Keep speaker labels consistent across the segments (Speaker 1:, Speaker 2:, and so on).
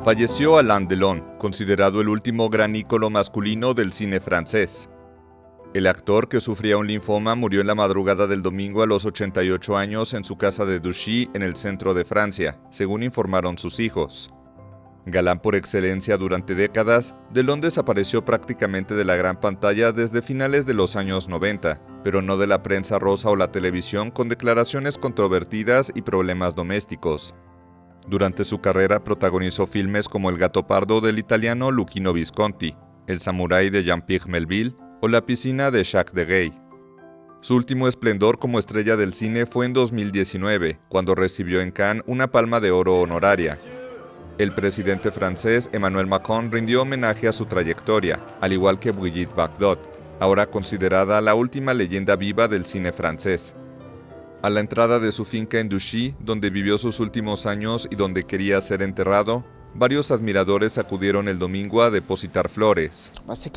Speaker 1: Falleció Alain Delon, considerado el último gran ícono masculino del cine francés. El actor, que sufría un linfoma, murió en la madrugada del domingo a los 88 años en su casa de Douchy, en el centro de Francia, según informaron sus hijos. Galán por excelencia durante décadas, Delon desapareció prácticamente de la gran pantalla desde finales de los años 90, pero no de la prensa rosa o la televisión, con declaraciones controvertidas y problemas domésticos. Durante su carrera protagonizó filmes como El gato pardo del italiano Luchino Visconti, El samurái de Jean-Pierre Melville o La piscina de Jacques Deguay. Su último esplendor como estrella del cine fue en 2019, cuando recibió en Cannes una Palma de Oro honoraria. El presidente francés Emmanuel Macron rindió homenaje a su trayectoria, al igual que Brigitte Bardot, ahora considerada la última leyenda viva del cine francés. A la entrada de su finca en Douchy, donde vivió sus últimos años y donde quería ser enterrado, varios admiradores acudieron el domingo a depositar flores.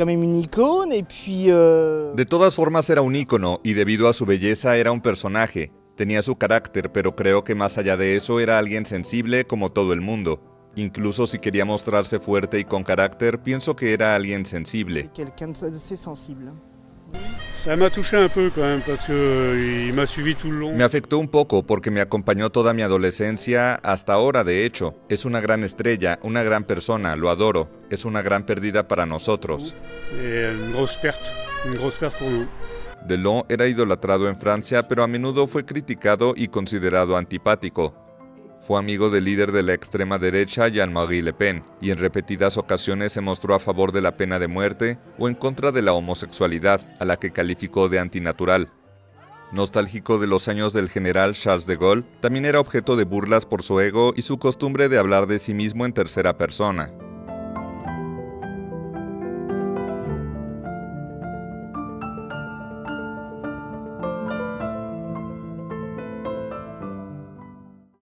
Speaker 1: De todas formas era un ícono y debido a su belleza era un personaje. Tenía su carácter, pero creo que más allá de eso era alguien sensible como todo el mundo. Incluso si quería mostrarse fuerte y con carácter, pienso que era alguien sensible. Me afectó un poco porque me acompañó toda mi adolescencia, hasta ahora de hecho. Es una gran estrella, una gran persona, lo adoro. Es una gran pérdida para nosotros. Delon era idolatrado en Francia, pero a menudo fue criticado y considerado antipático. Fue amigo del líder de la extrema derecha, Jean-Marie Le Pen, y en repetidas ocasiones se mostró a favor de la pena de muerte o en contra de la homosexualidad, a la que calificó de antinatural. Nostálgico de los años del general Charles de Gaulle, también era objeto de burlas por su ego y su costumbre de hablar de sí mismo en tercera persona.